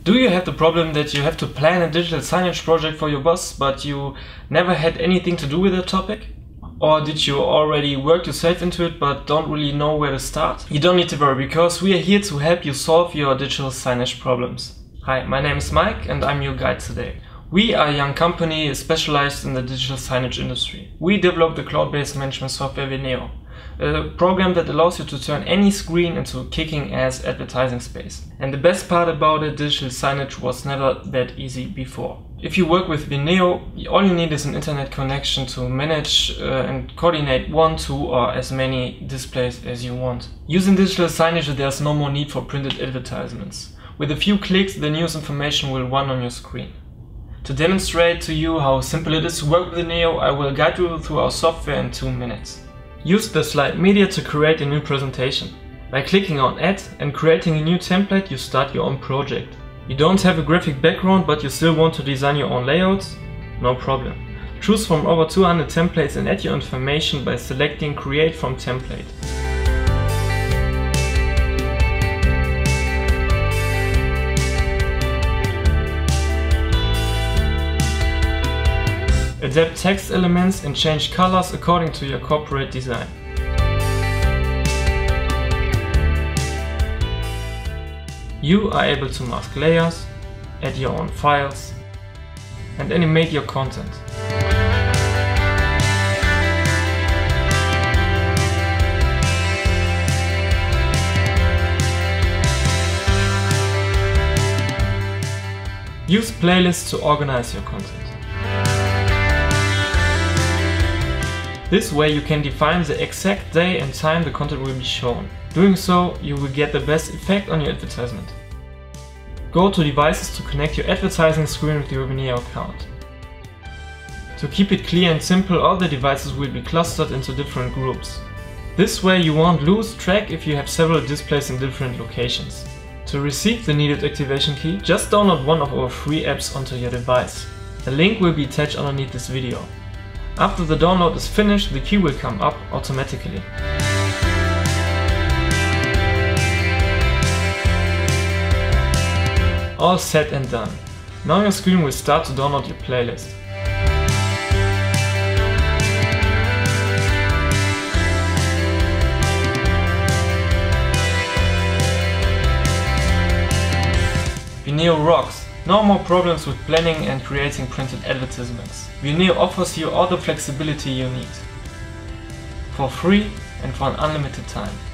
Do you have the problem that you have to plan a digital signage project for your boss, but you never had anything to do with the topic? Or did you already work yourself into it but don't really know where to start? You don't need to worry, because we are here to help you solve your digital signage problems. Hi, my name is Mike and I'm your guide today. We are a young company specialized in the digital signage industry. We developed the cloud-based management software Veneo, a program that allows you to turn any screen into a kicking ass advertising space. And the best part about it, digital signage was never that easy before. If you work with Veneo, all you need is an internet connection to manage and coordinate one, two or as many displays as you want. Using digital signage, there's no more need for printed advertisements. With a few clicks, the news information will run on your screen. To demonstrate to you how simple it is to work with Veneo, I will guide you through our software in 2 minutes. Use the slide media to create a new presentation. By clicking on Add and creating a new template, you start your own project. You don't have a graphic background, but you still want to design your own layouts? No problem. Choose from over 200 templates and add your information by selecting Create from Template. Adapt text elements and change colors according to your corporate design. You are able to mask layers, add your own files, and animate your content. Use playlists to organize your content. This way you can define the exact day and time the content will be shown. Doing so, you will get the best effect on your advertisement. Go to Devices to connect your advertising screen with your Veneo account. To keep it clear and simple, all the devices will be clustered into different groups. This way you won't lose track if you have several displays in different locations. To receive the needed activation key, just download one of our free apps onto your device. The link will be attached underneath this video. After the download is finished, the key will come up automatically. All set and done. Now your screen will start to download your playlist. Veneo rocks! No more problems with planning and creating printed advertisements. Veneo offers you all the flexibility you need. For free and for an unlimited time.